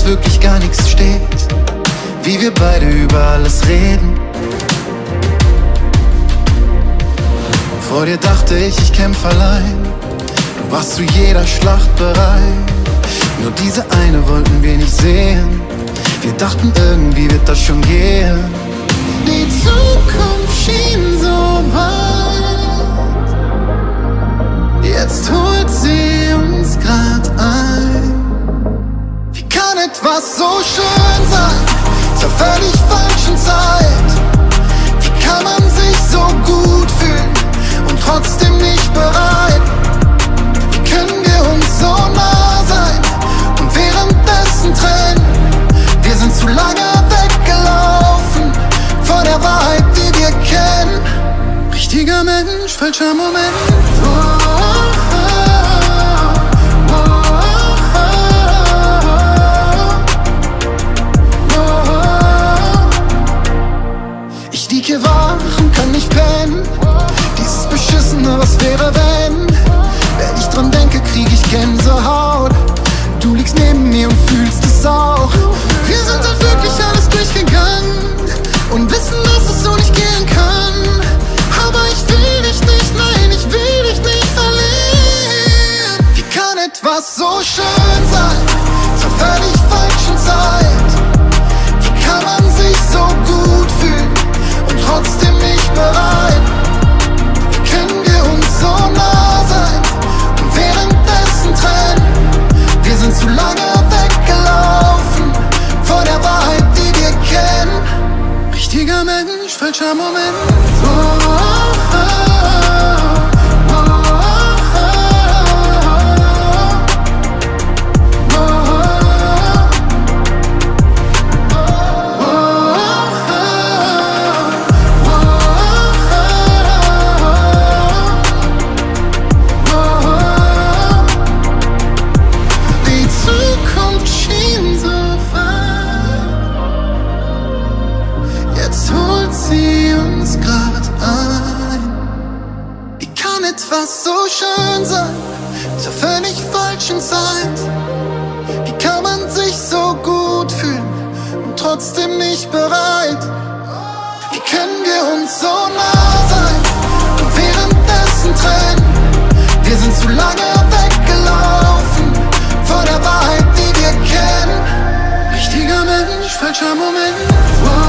wirklich gar nichts steht, wie wir beide über alles reden. Vor dir dachte ich kämpf allein, du warst zu jeder Schlacht bereit. Nur diese eine wollten wir nicht sehen, wir dachten irgendwie wird das schon gehen. Die Zukunft schien so weit, jetzt holt sie uns grad ein. Wie kann etwas so schön sein, zur völlig falschen Zeit? Wie kann man sich so gut fühlen und trotzdem nicht bereit? Wie können wir uns so nah sein und währenddessen trennen? Wir sind zu lange weggelaufen von der Wahrheit, die wir kennen. Richtiger Mensch, falscher Moment. Ich lieg hier wach und kann nicht pennen. Dieses Beschissene, was wäre wenn? Wenn ich dran denke, krieg ich Gänsehaut. Du liegst neben mir und fühlst es auch. Wir sind halt wirklich alles durchgegangen und wissen, dass es so nicht gehen kann. Aber ich will dich nicht, nein, ich will dich nicht verlieren. Wie kann etwas so schön sein, zur völlig falschen Zeit? Wie kann man sich so gut fühlen und trotzdem nicht bereit? Wie können wir uns so nah sein und währenddessen trennen? Wir sind zu lange weggelaufen vor der Wahrheit, die wir kennen. Richtiger Mensch, falscher Moment. Die Zukunft schien so weit, jetzt holt sie uns grad ein. Wie kann etwas so schön sein, zur völlig falschen Zeit? Wie kann man sich so gut fühlen und trotzdem nicht bereit? Wie können wir uns so nah sein und währenddessen trennen? Wir sind zu lange weggelaufen vor der Wahrheit, die wir kennen. Richtiger Mensch, falscher Moment.